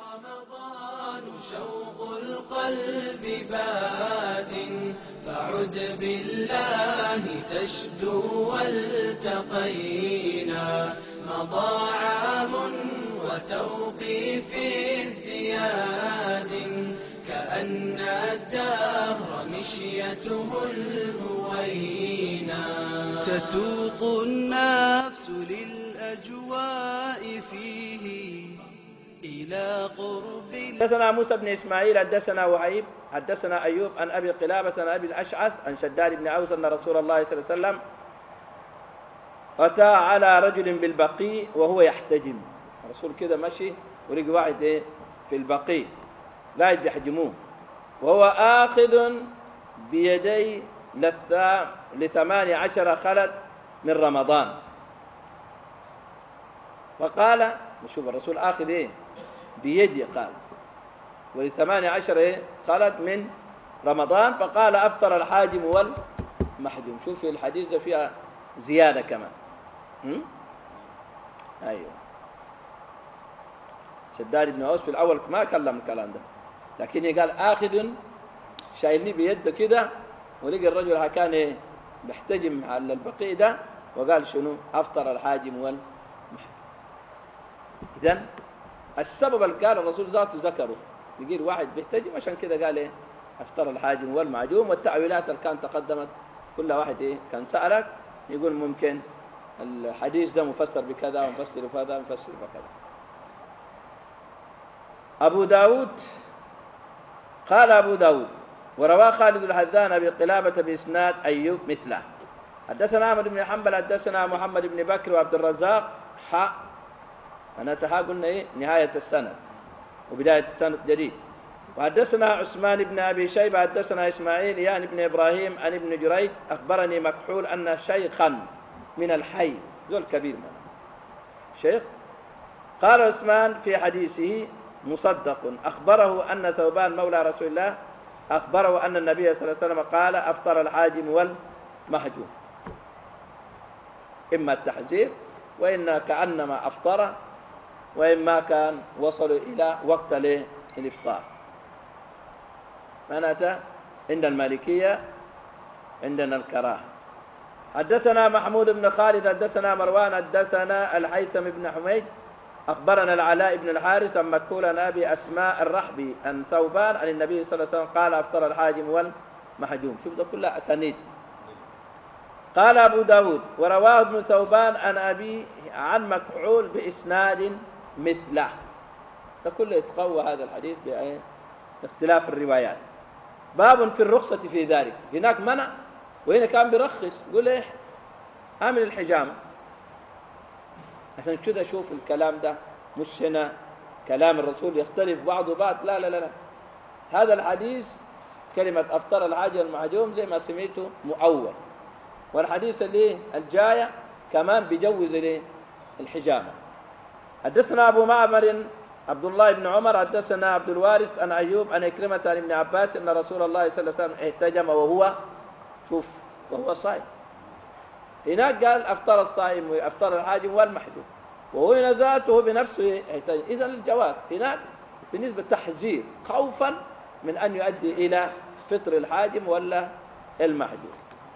رمضان شوق القلب باد فعد بالله تشدو والتقينا مضى عام وتوقيف ازدياد كأن الدهر مشيته الهوينا تتوق النفس للأجواء فيه إلى قرب. حدثنا موسى بن إسماعيل حدثنا وهيب حدثنا أيوب عن أبي قلابة عن أبي الأشعث عن شداد بن أوس أن رسول الله صلى الله عليه وسلم أتى على رجل بالبقيع وهو يحتجم. الرسول كده مشي ولقى واحد في البقيع لا يحجموه وهو آخذ بيدي 18 خلت من رمضان. فقال نشوف الرسول آخذ بيدي قال و18 خلت من رمضان. فقال أفطر الحاجم والمحجوم. شوف الحديث ده فيها زيادة كمان. أيوه شداد بن أوس في الأول ما كلم الكلام ده لكن قال آخذ شايلني بيده كده ولقى الرجل كان بيحتجم على البقيع ده وقال شنو أفطر الحاجم والمحجوم. إذن السبب اللي قال الرسول ذاته ذكره يقول واحد بيحتجم عشان كده قال أفطر الحاجم والمعجوم. والتأويلات اللي كان تقدمت كل واحد كان سألك يقول ممكن الحديث ده مفسر بكذا ومفسر بكذا ومفسر بكذا. أبو داود قال أبو داود وروى خالد الحذان بقلابة بإسناد أيوب مثله. حدثنا أحمد بن حنبل حدثنا محمد بن بكر وعبد الرزاق أنا قلنا نهاية السنة وبداية سنة جديد. وحدثنا عثمان بن أبي شيبة حدثنا إسماعيل يعني بن إبراهيم عن ابن جريج أخبرني مكحول أن شيخا من الحي ذو الكبير من شيخ قال عثمان في حديثه مصدق أخبره أن ثوبان مولى رسول الله أخبره أن النبي صلى الله عليه وسلم قال أفطر الحاجم والمحجوم. إما التحذير وإن كأنما أفطر وإما كان وصلوا إلى وقت الإفطار. معناته عند المالكية عندنا الكراهة. حدثنا محمود بن خالد حدثنا مروان حدثنا الهيثم بن حميد أخبرنا العلاء بن الحارث عن مكحول عن أبي أسماء الرحبي عن ثوبان عن النبي صلى الله عليه وسلم قال أفطر الحاجم والمحجوم. شوف ده كلها أسانيد. قال أبو داود ورواه ابن ثوبان عن أبي عن مكحول بإسناد مثله. ده كله يتقوى هذا الحديث باختلاف الروايات. باب في الرخصة في ذلك. هناك منع وهنا كان بيرخص يقول إيه أعمل الحجامة. عشان كده شوف الكلام ده مش هنا كلام الرسول يختلف بعضه بعض لا لا لا, لا. هذا الحديث كلمة أفطر الحاجم والمحجوم زي ما سميته مؤول. والحديث اللي الجاية كمان بيجوز الحجامة. حدثنا أبو معمر عبد الله بن عمر حدثنا عبد الوارث عن أيوب عن إكرمة عن ابن عباس أن رسول الله صلى الله عليه وسلم احتجم وهو شوف وهو صائم. هناك قال أفطر الصائم وأفطر الحاجم والمحجوم وهنا ذاته بنفسه يحتجم. إذا الجواز هناك بالنسبة للتحذير خوفا من أن يؤدي إلى فطر الحاجم ولا المحجوم.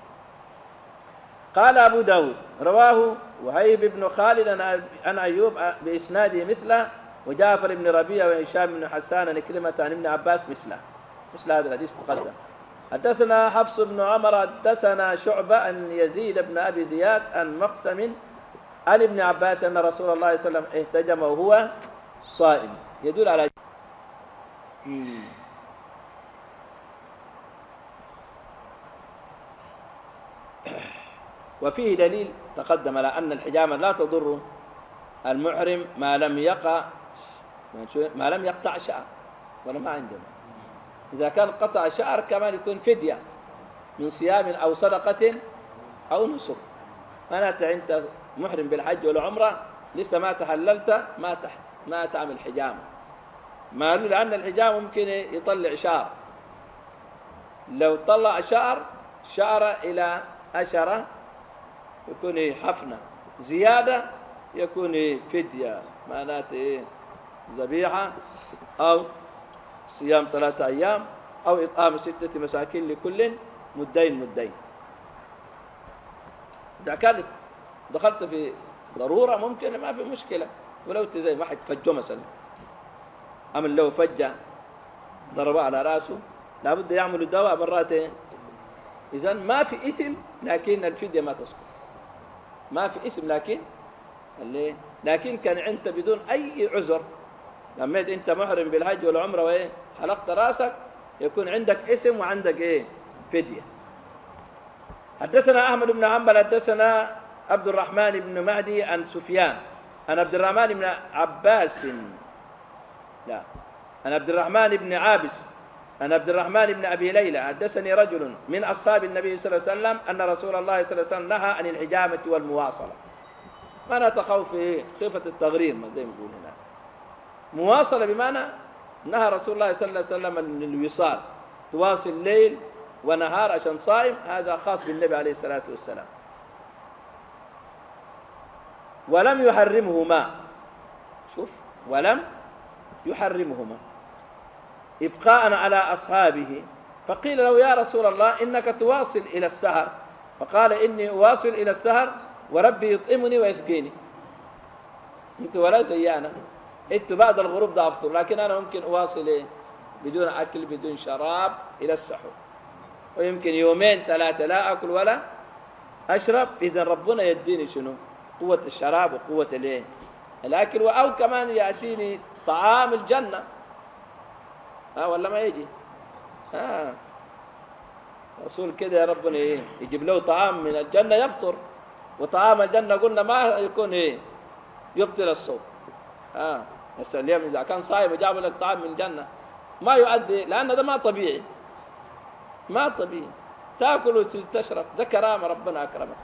قال أبو داود رواه وهيب بن خالد عن أيوب بإسناده مثله وجعفر بن ربيعة وهشام بن حسان عن كلمة عن ابن عباس مثل هذا الحديث تقدم. حدثنا حفص بن عمر حدثنا شعبة عن يزيد بن أبي زياد عن مقسم عن ابن عباس أن رسول الله صلى الله عليه وسلم احتجم وهو صائم. يدل على وفيه دليل تقدم على أن الحجامة لا تضر المحرم ما لم يقطع شعر ولا ما عندنا. إذا كان قطع شعر كمان يكون فدية من صيام أو صدقة أو نسك. معناته أنت محرم بالحج والعمرة لسه ما تحللت ما تعمل حجامة. ما لأن الحجامة ممكن يطلع شعر. لو طلع شعر إلى أشرة يكون حفنة زيادة يكون فدية معناته ذبيحة أو صيام 3 أيام أو إطعام 6 مساكين لكل مدين. إذا كانت دخلت في ضرورة ممكن ما في مشكلة، ولو زي واحد فجه مثلا، عمل له فجة ضربه على رأسه لابد يعملوا دواء مرتين. إذن ما في إثم لكن الفدية ما تسقط، ما في إثم لكن كان أنت بدون أي عذر لما أنت محرم بالحج والعمرة وإيه حلقت رأسك يكون عندك إثم وعندك إيه فدية. حدثنا أحمد بن حنبل حدثنا عبد الرحمن بن مهدي عن سفيان عن عبد الرحمن بن عباس عن عبد الرحمن بن عابس عن عبد الرحمن بن أبي ليلى حدثني رجل من أصحاب النبي صلى الله عليه وسلم أن رسول الله صلى الله عليه وسلم نهى عن الحجامة والمواصلة. معنى تخوف إيه؟ خيفة التغرير ما زي ما يقول هنا. مواصلة بمعنى نهى رسول الله صلى الله عليه وسلم عن الوصال، تواصل ليل ونهار عشان صائم، هذا خاص بالنبي عليه الصلاة والسلام. ولم يحرمهما، شوف ولم يحرمهما إبقاء على أصحابه. فقيل له يا رسول الله إنك تواصل إلى السهر، فقال إني أواصل إلى السهر وربي يطعمني ويسقيني. أنت ولا زي أنا، أنت بعد الغروب ده أفطر، لكن أنا ممكن أواصل إيه؟ بدون أكل بدون شراب إلى السحور، ويمكن 2 3 لا أكل ولا أشرب. إذا ربنا يديني شنو؟ قوة الشراب وقوة الإيه؟ الأكل، أو كمان يأتيني طعام الجنة. ولا ما يجي؟ رسول كده يا ربنا إيه؟ يجيب له طعام من الجنة يفطر، وطعام الجنة قلنا ما يكون إيه؟ يبطل الصوم. بس اليوم إذا كان صايم وجاب لك طعام من الجنة ما يؤدي، لأن ده ما طبيعي، ما طبيعي تاكل وتشرب، ده كرامة ربنا أكرمك.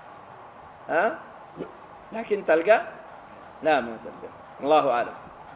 لكن تلقى لا ما تلقى، الله أعلم.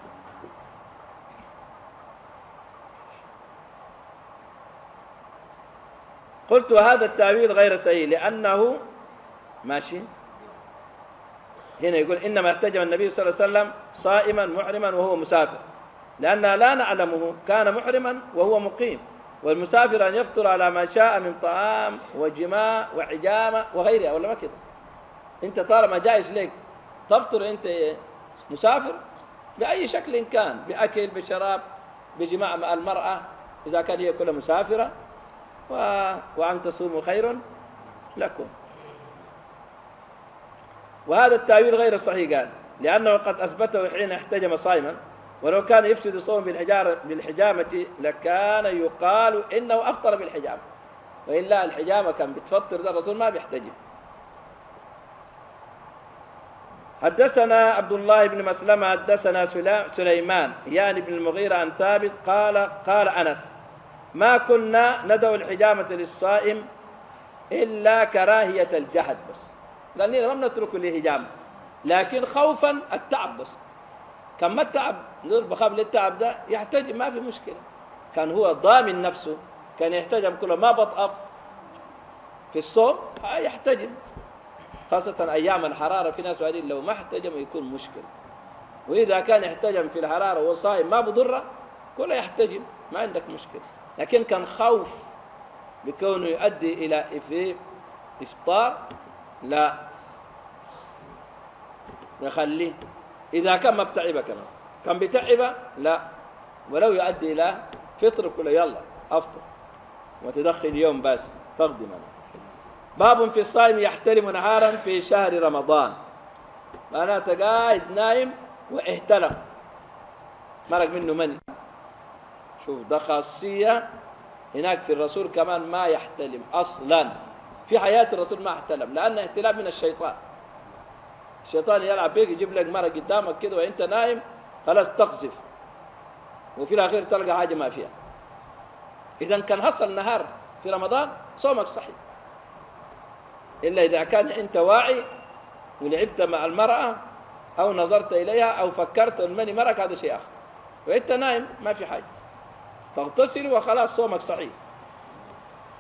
قلت وهذا التأويل غير صحيح لأنه ماشي هنا يقول إنما احتجم النبي صلى الله عليه وسلم صائما محرما وهو مسافر، لأننا لا نعلمه كان محرما وهو مقيم، والمسافر أن يفطر على ما شاء من طعام وجماع وحجامة وغيرها. ولا ما كده؟ أنت طالما جائز لك تفطر أنت مسافر بأي شكل كان، بأكل بشراب بجماع مع المرأة إذا كان هي كلها مسافرة، وأن تصوموا خير لكم. وهذا التأويل غير صحيح قال لأنه قد أثبته حين احتجم صائما، ولو كان يفسد الصوم بالحجامة لكان يقال إنه أفطر بالحجامة، وإلا الحجامة كان بتفطر ده الرسول ما بيحتجم. حدثنا عبد الله بن مسلمة حدثنا سليمان يعني بن المغيرة عن ثابت قال أنس ما كنا ندعو الحجامة للصائم إلا كراهية الجهد بس، لأننا ما نترك الحجامة لكن خوفا التعب بس. كان ما التعب بخاف للتعب ده يحتجم ما في مشكلة، كان هو ضامن نفسه كان يحتجم كله ما بطأ في الصوم يحتجم، خاصة أيام الحرارة في ناس قاعدين لو ما احتجم يكون مشكلة. وإذا كان يحتجم في الحرارة وهو صائم ما بضره كله يحتجم ما عندك مشكلة، لكن كان خوف بكونه يؤدي إلى إفطار لا يخليه. إذا كان ما بتعبه كان بتعبه لا، ولو يؤدي إلى فطر كله يلا أفطر وتدخل يوم بس تقضي منه. باب في الصائم يحتلم نهارا في شهر رمضان، معناته قاعد نايم واحتلم مرق منه مني. شوف ده خاصية هناك في الرسول كمان ما يحتلم أصلا في حياة الرسول ما احتلم، لأن احتلام من الشيطان. الشيطان يلعب بيك يجيب لك مرق قدامك كده وانت نايم خلاص تقذف، وفي الأخير تلقى حاجة ما فيها. إذا كان حصل نهار في رمضان صومك صحيح، إلا إذا كان أنت واعي ولعبت مع المرأة أو نظرت إليها أو فكرت المني مرق، هذا شيء آخر. وأنت نايم ما في حاجة تغتسل وخلاص صومك صحيح.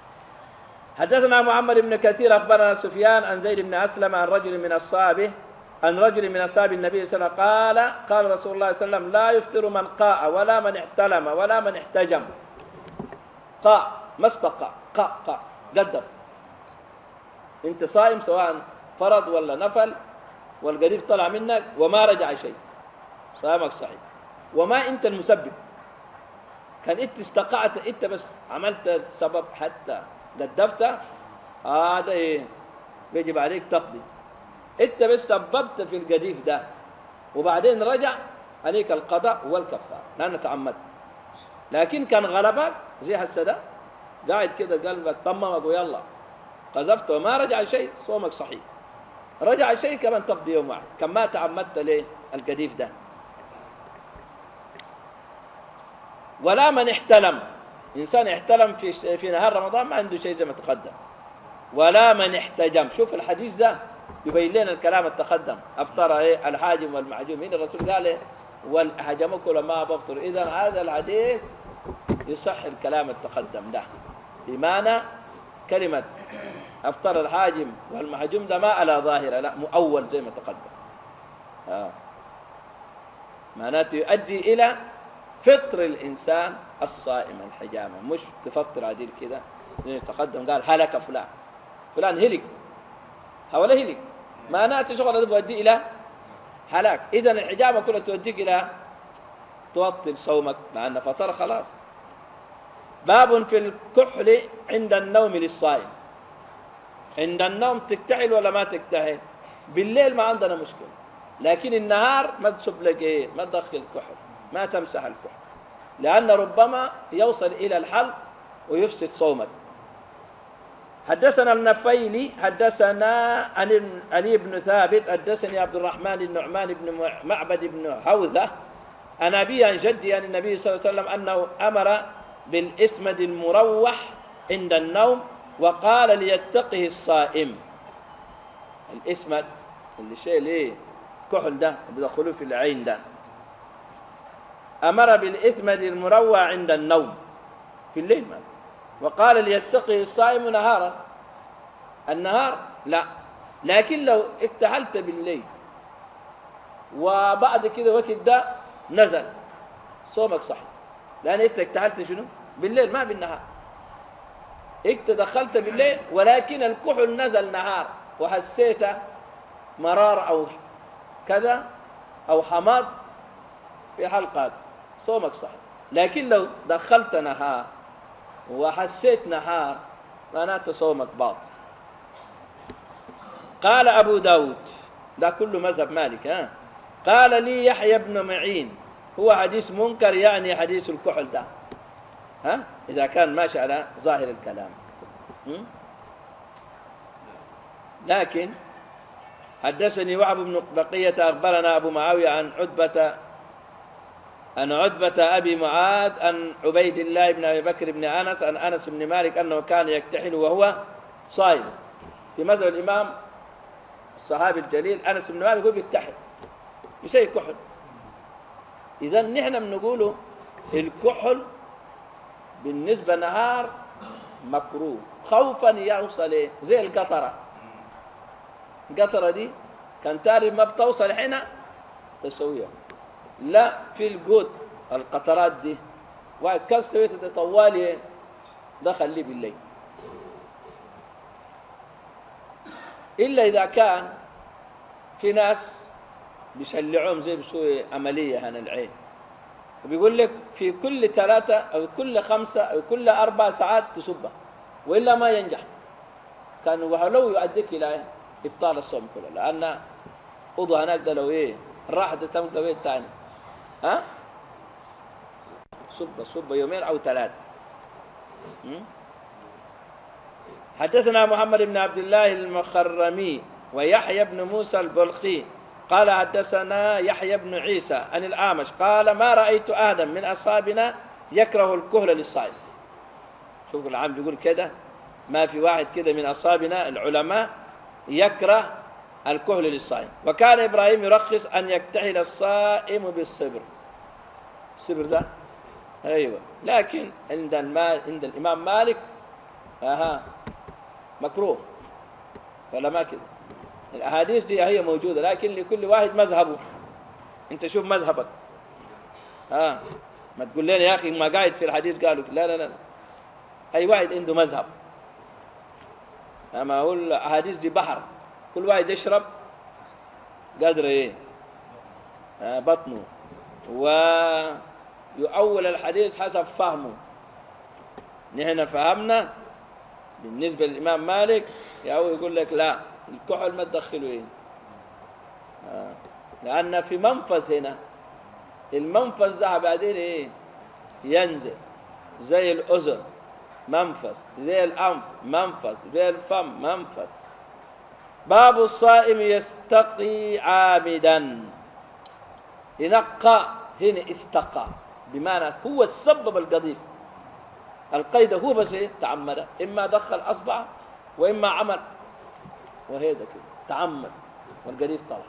حدثنا محمد بن كثير أخبرنا سفيان عن زيد بن أسلم عن رجل من أصحابه عن رجل من أصحاب النبي صلى الله عليه وسلم قال رسول الله صلى الله عليه وسلم لا يفطر من قاء ولا من احتلم ولا من احتجم. قاء ما استقى، قاء قدر. انت صائم سواء فرض ولا نفل والقريب طلع منك وما رجع شيء، صيامك صحيح. وما انت المسبب، كان انت استقعت، انت بس عملت سبب حتى قدفت، هذا ايه بيجب عليك تقضي. انت بس سببت في القديف ده وبعدين رجع عليك القضاء والكفاره لأنك تعمدت. لكن كان غلبك زي هسه ده قاعد كده قلبك طممك ويلا قذفت وما رجع شيء، صومك صحيح. رجع شيء كمان تقضي يوم واحد، كم ما تعمدت ليه القديف ده. ولا من احتلم، إنسان احتلم في نهار رمضان ما عنده شيء زي ما تقدم. ولا من احتجم، شوف الحديث ده يبين لنا الكلام التقدم. أفطر إيه الحاجم والمعجوم، هنا الرسول قال إيه والحجمكم لما بفطر. إذا هذا الحديث يصح الكلام التقدم ده، بمعنى كلمة أفطر الحاجم والمحجوم ده ما على ظاهرة، لا مؤول زي ما تقدم. معناته يؤدي إلى فطر الإنسان الصائم الحجامة، مش تفطر عديل كده. تقدم قال هلك فلان، فلان هلك، هؤلاء هلك، معناته شغل هذا بيؤدي إلى هلاك. إذن الحجامة كلها توديك إلى تبطل صومك لأن فطر خلاص. باب في الكحل عند النوم للصائم. عند النوم تكتحل ولا ما تكتحل؟ بالليل ما عندنا مشكلة، لكن النهار ما تسب لك ايه، ما تدخل الكحل، ما تمسح الكحل، لأن ربما يوصل إلى الحلق ويفسد صومك. حدثنا النفيلي حدثنا علي بن ثابت حدثني عبد الرحمن النعمان بن معبد بن حوذة عن أبي عن جدي عن النبي صلى الله عليه وسلم أنه أمر بالإسمد المروح عند النوم وقال ليتقه الصائم. الإسمد اللي شيء ليه كحل ده بدخلوه في العين ده، أمر بالإسمد المروح عند النوم في الليل ما. وقال ليتقه الصائم نهارا، النهار لا، لكن لو اكتحلت بالليل وبعد كده وقت ده نزل صومك صح، لأن انت اكتحلت شنو بالليل ما بالنهار. انت دخلت بالليل ولكن الكحل نزل نهار وحسيت مرار او كذا او حماض في حلقات، صومك صح. لكن لو دخلت نهار وحسيت نهار معناته صومك باطل. قال أبو داود، ده كله مذهب مالك. قال لي يحيى بن معين هو حديث منكر، يعني حديث الكحل ده إذا كان ماشي على ظاهر الكلام. لكن حدثني وهب بن بقية أخبرنا أبو معاوية عن عتبة أبي معاذ عن عبيد الله بن أبي بكر بن أنس عن أنس بن مالك أنه كان يكتحل وهو صائم. في مذهب الإمام الصحابي الجليل أنس بن مالك هو بيكتحل بشيء كحل. إذا نحن بنقوله الكحل بالنسبة نهار مكروه خوفا يوصل زي القطرة. القطرة دي كان تاري ما بتوصل هنا تسويها، لا في الجود القطرات دي وكيف سويت طوالي دخل لي بالليل، إلا إذا كان في ناس بيشلعوهم زي بيسوي عملية هنا العين، وبيقول لك في كل 3 أو كل 5 أو كل 4 ساعات تصبها وإلا ما ينجح. كان ولو يؤديك إلى إبطال الصوم كله، لأن أوضو هناك ده لو راح تتم قبيل تاني صب يومين أو 3. حدثنا محمد بن عبد الله المخرمي ويحيى بن موسى البلخي قال حدثنا يحيى بن عيسى عن الأعمش قال ما رأيت أحدا من أصحابنا يكره الكحل للصائم. شوف العام بيقول كده، ما في واحد كده من أصحابنا العلماء يكره الكحل للصائم. وكان إبراهيم يرخص أن يكتحل الصائم بالصبر. الصبر ده أيوة، لكن عند الإمام مالك مكروه ولا ما كده. الأحاديث دي هي موجودة، لكن لكل واحد مذهبه. أنت شوف مذهبك. ما تقول لنا يا أخي ما قاعد في الحديث قالوا لا لا لا، أي واحد عنده مذهب. أما أقول الأحاديث دي بحر، كل واحد يشرب قدر إيه بطنه، ويؤول الحديث حسب فهمه. نحن فهمنا بالنسبة للإمام مالك يقول لك لا، الكحل ما تدخله إيه، لأن في منفذ هنا، المنفذ ده بعدين إيه ينزل، زي الأذن منفذ، زي الأنف منفذ، زي الفم منفذ. باب الصائم يستقي عامدا. ينقى هنا استقى، بمعنى هو السبب القضيب، القيد هو بس تعمد، إما دخل أصبع وإما عمل، وهذا كده تعمد والقريب طلع.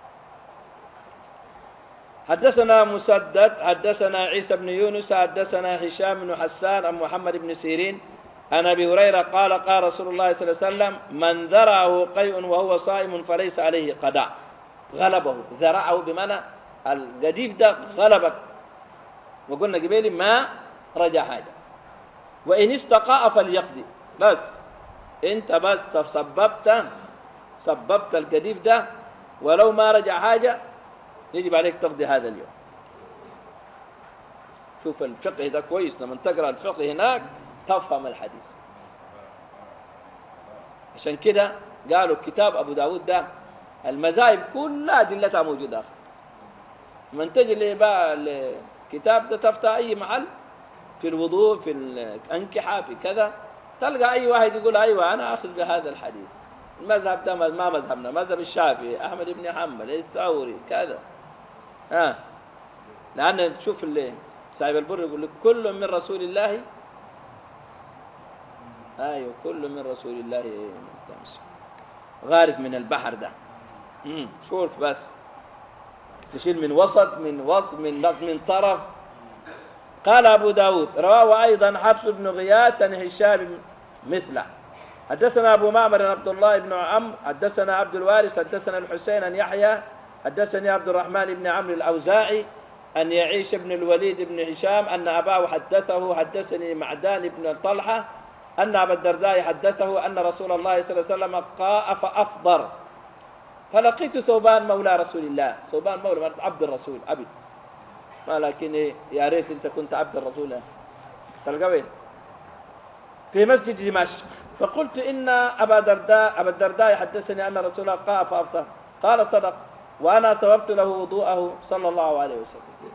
حدثنا مسدد حدثنا عيسى بن يونس حدثنا هشام بن حسان عن محمد بن سيرين عن أبي هريرة قال قال رسول الله صلى الله عليه وسلم من ذرعه قيء وهو صائم فليس عليه قضاء. غلبه، ذرعه بمعنى القديف ده غلبك، وقلنا قبيل ما رجع حاجة. وإن استقاء فليقضي، بس انت بس سببت القديف ده، ولو ما رجع حاجة يجب عليك تقضي هذا اليوم. شوف الفقه ده كويس، لما تقرأ الفقه هناك تفهم الحديث. عشان كده قالوا كتاب أبو داود ده المذاهب كلها أدلتها موجودة. من تجي اللي بقى الكتاب ده تفتح أي محل في الوضوء، في الأنكحة، في كذا، تلقى أي واحد يقول أيوة أنا أخذ بهذا الحديث. المذهب ده ما مذهبنا، مذهب الشافعي، أحمد بن حنبل، الثوري، كذا. لأن تشوف اللي صاحب البر يقول لك كل من رسول الله، أيوة كل من رسول الله غارف من البحر ده. شوف بس تشيل من وسط من طرف. قال أبو داود رواه أيضا حفص بن غياث عن هشام مثله. حدثنا أبو معمر عبد الله بن عمرو حدثنا عبد الوارث حدثنا الحسين عن يحيى حدثني عبد الرحمن بن عمرو الأوزاعي أن يعيش بن الوليد بن هشام أن أباه حدثه حدثني معدان بن طلحة أن أبا الدرداء حدثه أن رسول الله صلى الله عليه وسلم قاء فأفطر، فلقيت ثوبان مولى رسول الله، ثوبان مولى عبد الرسول عبد، ما لكن يا ريت أنت كنت عبد الرسول، تلقى وين؟ في مسجد دمشق. فقلت إن أبا الدرداء حدثني أن رسول الله قاء فأفطر، قال صدق، وأنا سببت له وضوءه صلى الله عليه وسلم.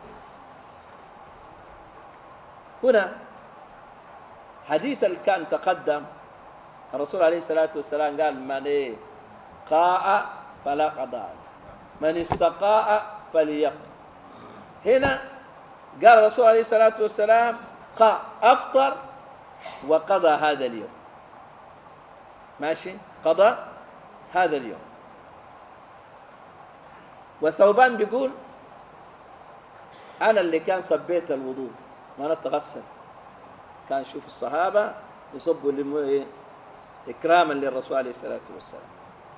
هنا حديث كان تقدم الرسول عليه الصلاة والسلام قال من قاء فلا قضاء، من استقاء فليقض. هنا قال الرسول عليه الصلاة والسلام قاء أفطر وقضى هذا اليوم، ماشي، قضى هذا اليوم. وثوبان بيقول أنا اللي كان صبيت الوضوء وأنا أتغسل. كان شوف الصحابة يصبوا إكراما للرسول عليه الصلاة والسلام.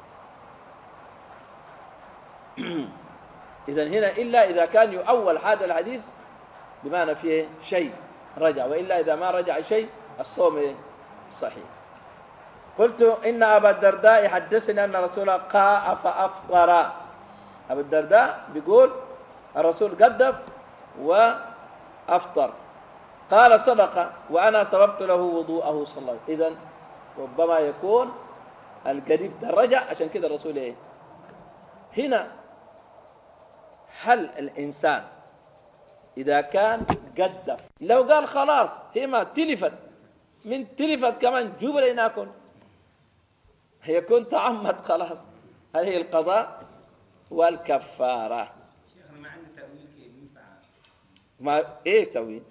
إذن هنا إلا إذا كان يؤول هذا الحديث بمعنى فيه شيء رجع، وإلا إذا ما رجع شيء الصوم صحيح. قلت إن أبا الدرداء حدثني أن رسول قاء فأفطر. أبو الدرداء بيقول الرسول قدف وأفطر، قال صدق وأنا سببت له وضوءه صلى الله عليه وسلم. إذن ربما يكون القريب ده رجع، عشان كده الرسول هنا هل الإنسان إذا كان قدف لو قال خلاص هي ما تلفت من تلفت كمان جبل ناكل هيكون تعمد خلاص، هل هي القضاء والكفارة؟ شيخنا ما عنده تأويل كيف ينفع؟ ما إيه تأويل؟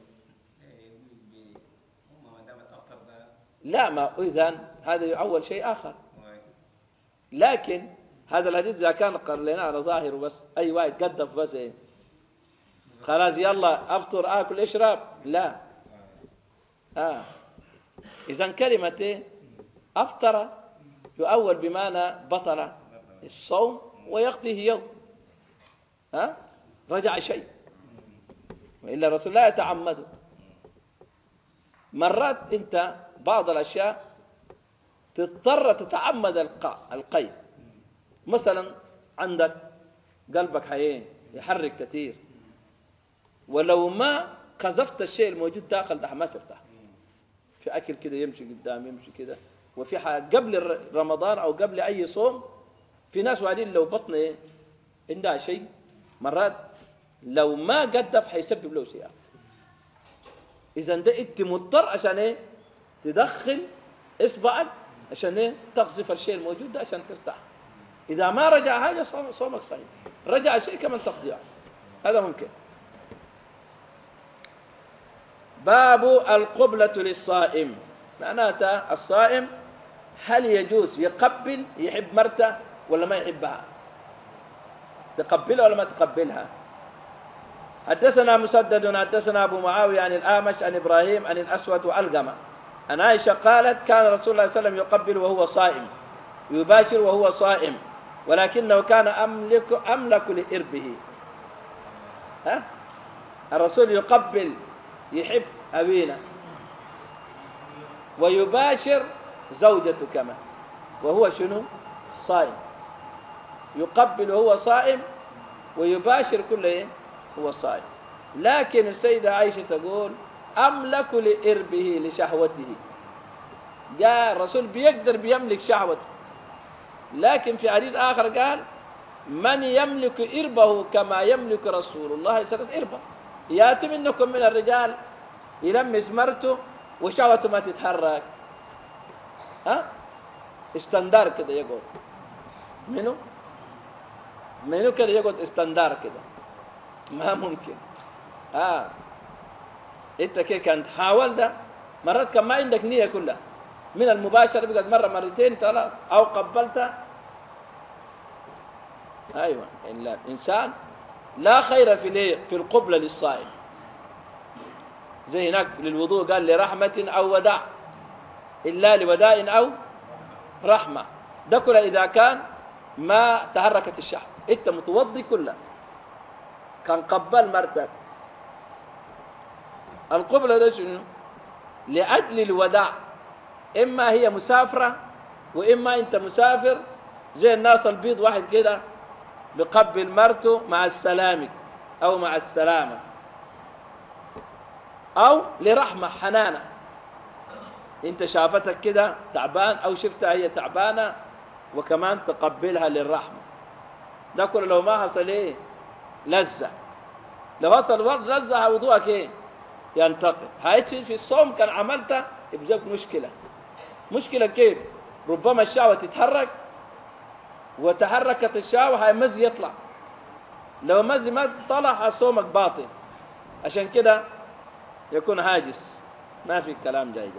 ما دامت أفطر ده لا، ما إذن هذا يعول شيء آخر. لكن هذا الحديث إذا كان قرلنا على ظاهره بس أي واحد قدف بس خلاص يلا أفطر آكل اشرب، لا. إذن كلمة أفطر يؤول بمعنى بطل الصوم ويقضيه يوم، ها رجع شيء، وإلا الرسول لا يتعمده. مرات أنت بعض الأشياء تضطر تتعمد القيد، مثلا عندك قلبك يحرك كثير، ولو ما قذفت الشيء الموجود داخل ده ما ترتاح. في أكل كده يمشي قدام يمشي كده، وفي حاجة قبل رمضان أو قبل أي صوم في ناس وعدين لو بطنه عندها شيء مرات لو ما قدف حيسبب له سيئة. إذا ده أنت مضطر عشان تدخل إصبعك عشان تقذف الشيء الموجود ده عشان ترتاح. إذا ما رجع حاجة صومك صحيح، رجع شيء كمان تقضيه، هذا ممكن. باب القبلة للصائم، معناتها الصائم هل يجوز يقبل يحب مرته ولا ما يحبها؟ تقبلها ولا ما تقبلها؟ حدثنا مسدد حدثنا أبو معاوية عن الأعمش عن إبراهيم عن الأسود وألقمة عن عائشة قالت كان رسول الله صلى الله عليه وسلم يقبل وهو صائم، يباشر وهو صائم، ولكنه كان أملك لإربه. ها؟ الرسول يقبل يحب أبينا ويباشر زوجته كما وهو شنو؟ صائم. يقبل وهو صائم ويباشر كل هو صائم. لكن السيدة عائشة تقول أملك لإربه لشهوته، جاء الرسول بيقدر بيملك شهوته، لكن في حديث آخر قال من يملك إربه كما يملك رسول الله صلى الله عليه وسلم إربه. يأتي منكم من الرجال يلمس مرته وشهوته ما تتحرك، ها استندار كده يقعد منو كده يقعد استندار كده، ما ممكن. انت كده كان تحاول ده مرات كان ما عندك نية كلها من المباشرة، بقت مرة مرتين ثلاث أو قبلتها. أيوة إلا الإنسان لا خير في القبلة للصائم، زي هناك للوضوء قال لرحمة أو وداع، إلا لوداء أو رحمة، ده كله إذا كان ما تحركت الشهوة، أنت متوضي كله كان قبل مرتك. القبلة ده شنو؟ لأجل الوداع، إما هي مسافرة وإما أنت مسافر، زي الناس البيض واحد كده بقبل مرته مع السلامة أو مع السلامة، أو لرحمة حنانة، أنت شافتك كده تعبان أو شفتها هي تعبانة وكمان تقبلها للرحمة. ده كله لو ما حصل لذة، لو حصل لذة وضوءك ينتقل. هاي في الصوم كان عملتها يبقى مشكلة كيف؟ ربما الشهوة تتحرك وتحركت الشهوة هاي مزي يطلع، لو مزي ما طلع صومك باطل، عشان كده يكون هاجس، ما في كلام جاي.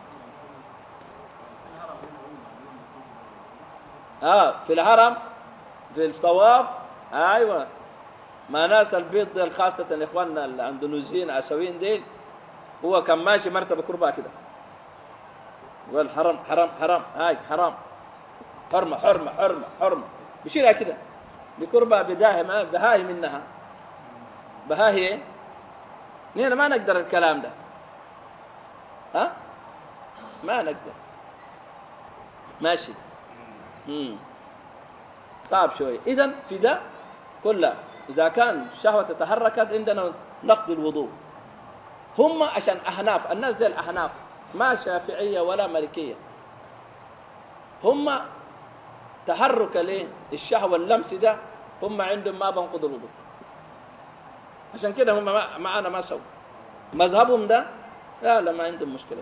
في الحرم في الطواف ايوه، ما ناس البيض ديل خاصة اخواننا الاندونيسيين عسويين ديل، هو كان ماشي مرتبة كرباء كده يقول حرام حرام حرام، هاي حرام، حرمة حرمة حرمة حرمة، بشيلها كده بكرباء بداهي بهاي منها بهاي. نحن ما نقدر الكلام ده، ما نقدر، ماشي صعب شوية. إذن في ده كله إذا كان الشهوة تتحركت عندنا نقضي الوضوء. هم عشان أحناف، الناس زي الأحناف ما شافعية ولا مالكية، هم تحرك للشهوة اللمس ده هم عندهم ما بنقض الوضوء، عشان كده هم معنا ما سووا مذهبهم ده. لا ما عندهم مشكلة.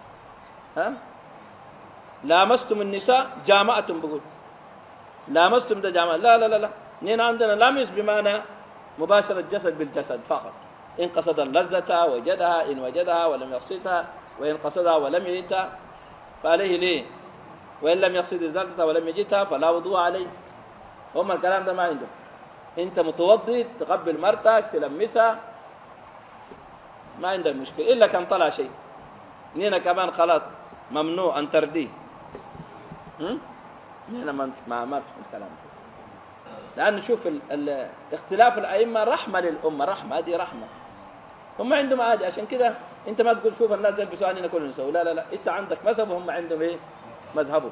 لامستم النساء جامعتم، بقول لامستم ده جامعة، لا نحن عندنا لامس بمعنى مباشرة الجسد بالجسد فقط، إن قصد اللذة وجدها، إن وجدها ولم يقصدها، وإن قصدها ولم يجدها فعليه ليه، وإن لم يقصد اللذة ولم يجدها فلا وضوء عليه. هم الكلام ده ما عندهم. أنت متوضي تقبل مرتك تلمسها ما عندك مشكلة، إلا كان طلع شيء نحن كمان خلاص ممنوع أن ترديه. نحن ما في الكلام ده. لأنه شوف اختلاف الأئمة رحمة للأمة، رحمة، هذه رحمة. هم عندهم عادي، عشان كده أنت ما تقول شوف الناس يلبسوا أننا كلنا نسوي، لا لا لا، أنت عندك مذهب وهم عندهم إيه؟ مذهبهم.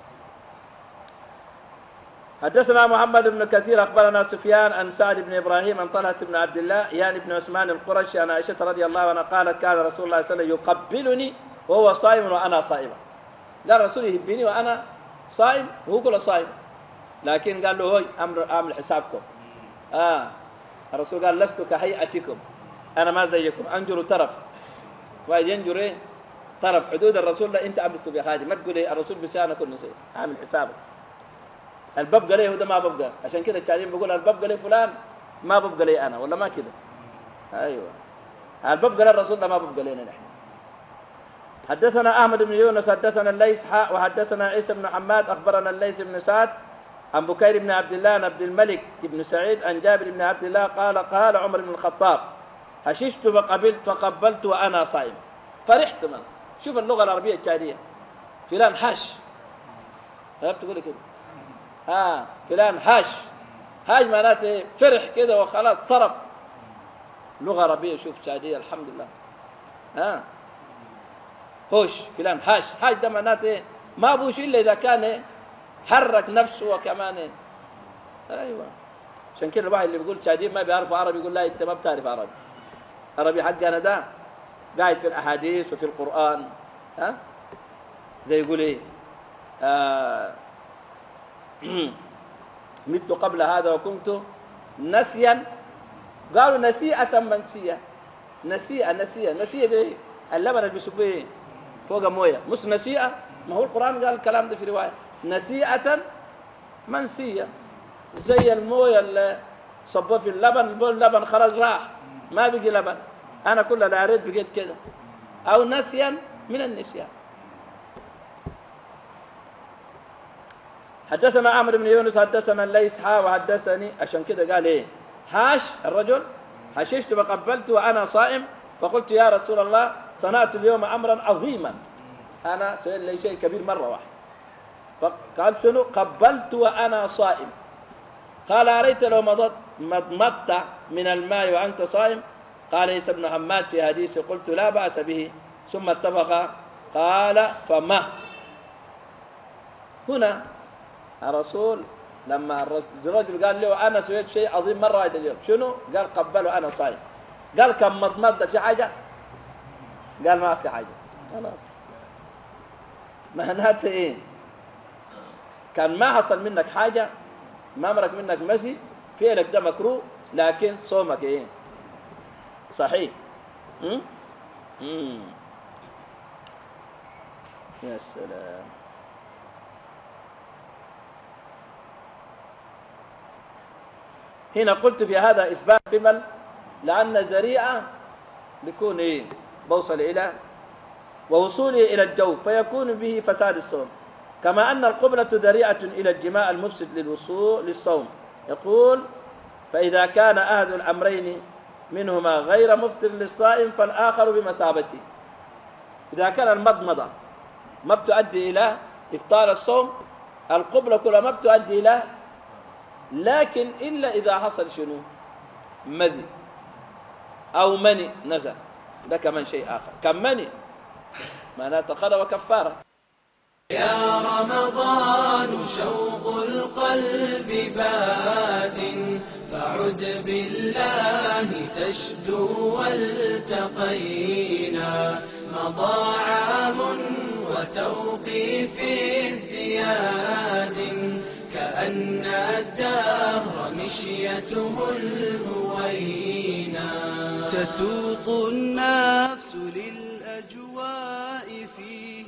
حدثنا محمد بن كثير أخبرنا سفيان عن سعد بن إبراهيم عن طلحة بن عبد الله يعني بن عثمان القرشي عن عائشة رضي الله عنها قالت كان رسول الله صلى الله عليه وسلم يقبلني وهو صائم وأنا صائمة. لا الرسول يهبني وأنا صائم وهو كله صائم، لكن قال له هوي أعمل حسابكم. الرسول قال لست كهيئتكم، أنا ما زيكم، أنجر طرف واحد ينجر إيه؟ طرف حدود الرسول. لا أنت أمرك بهذه، ما تقول إيه الرسول بسيانة كل شيء، أعمل حسابك. الباب ليه وده ما ببقى، عشان كده التعليم بيقول الباب ليه فلان ما ببقى لي أنا، ولا ما كده؟ أيوة، الباب للرسول ده ما ببقى لنا نحن. حدثنا أحمد بن يونس حدثنا الليث وحدثنا عيسى بن حماد أخبرنا الليث بن سعد عن بكير بن عبد الله عن عبد الملك بن سعيد عن جابر بن عبد الله قال عمر بن الخطاب هششت فقبلت وأنا صائم. فرحت من شوف اللغة العربية الجارية، فلان حش، تقول كده فلان هاش معناته فرح كده وخلاص طرب. لغة عربية شوف شادية الحمد لله. هوش فلان هاش ده معناته ما بوش إلا إذا كان حرك نفسه وكمان أيوة. عشان كده الواحد اللي بيقول شادية ما بيعرف عربي يقول لا أنت ما بتعرف عربي حقنا ده قاعد في الأحاديث وفي القرآن. زي يقول إيه مت قبل هذا وكنت نسيا، قالوا نسيئة منسية. نسيئة دي اللبن اللي بيسقوه فوق مويه، مش نسيئة. ما هو القرآن قال الكلام ده في رواية نسيئة منسية، زي المويه اللي صبوا في اللبن خلاص راح ما بقي لبن، أنا كل اللي أريد بقيت كده، أو نسيا من النسيان. حدثنا عمرو بن يونس حدثنا الليث وحدثني، عشان كده قال ايه هاش الرجل هششت فقبلت وانا صائم، فقلت يا رسول الله صنعت اليوم امرا عظيما، انا سويت لي شيء كبير مره واحده. فقال شنو؟ قبلت وانا صائم. قال اريت لو مضمضت من الماء وانت صائم؟ قال عيسى بن حماد في حديثه قلت لا باس به، ثم اتفق. قال فما هنا الرسول لما الرجل قال له أنا سويت شيء عظيم مرة هذا اليوم، شنو؟ قال قبله أنا صايم. قال كم مضمضة في حاجة؟ قال ما في حاجة. خلاص معناته إيه؟ كان ما حصل منك حاجة، ما مرق منك مشي، فعلك ده مكروه، لكن صومك إيه؟ صحيح. يا سلام. هنا قلت في هذا إثبات فمل، لأن ذريعة بيكون إيه؟ بوصل إلى ووصوله إلى الجوف فيكون به فساد الصوم، كما أن القبلة ذريعة إلى الجماع المفسد للوصول للصوم. يقول فإذا كان أحد الأمرين منهما غير مفطر للصائم فالآخر بمثابته. إذا كان المضمضة ما بتؤدي إلى إبطال الصوم، القبلة كلها ما بتؤدي إلى، لكن إلا إذا حصل شنو؟ مذي أو مني نزل، ده كمان شيء آخر. كم مني معناته خلوة وكفارة. يا رمضان شوق القلب باد، فعد بالله تشدو والتقينا، مضى عام وتوقيف ازدياد، كأن الدهر مشيته الهوينا، تتوق النفس للأجواء فيه